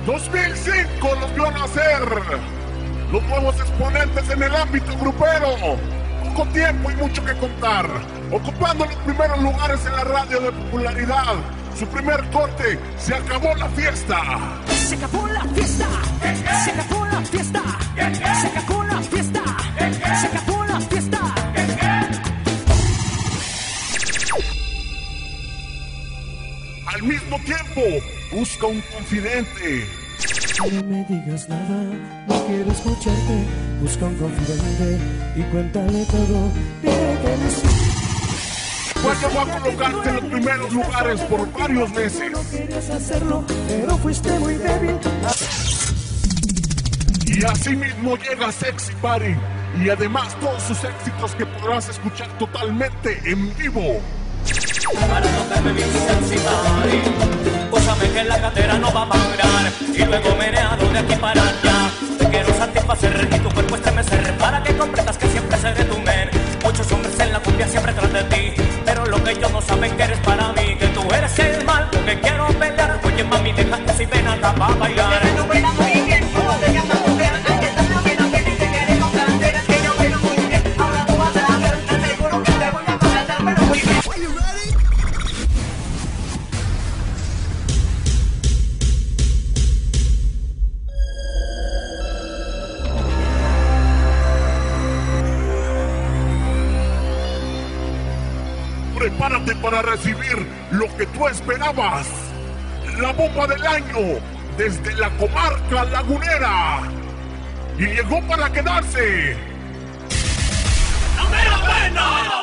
2005 los vio nacer los nuevos exponentes en el ámbito grupero. Poco tiempo y mucho que contar, ocupando los primeros lugares en la radio de popularidad. Su primer corte, se acabó la fiesta. Se acabó la fiesta. Se acabó la fiesta. Se acabó la fiesta. Se acabó la fiesta. Al mismo tiempo, busca un confidente. No me digas nada, no quiero escucharte. Busca un confidente y cuéntale todo. Dile que Pues llegó a colocarte en los primeros lugares por varios meses. no querías hacerlo, pero fuiste muy débil. Y así mismo llega Sexy Party. Y además todos sus éxitos que podrás escuchar totalmente en vivo. Para no verme bien sexy party, pósame que la cadera no va a parar. Y luego meneado de aquí para allá. Te quiero satisfacer y tu cuerpo estremecer, para que comprendas que siempre seré tu men. Muchos hombres en la cumbia siempre tras de ti, pero lo que ellos no saben que eres para mí, que tú eres el mal, lo que quiero pelear. Oye mami, déjate si ven acá pa' bailar. Prepárate para recibir lo que tú esperabas. La bomba del año desde la comarca lagunera. Y llegó para quedarse. ¡No me lo bueno!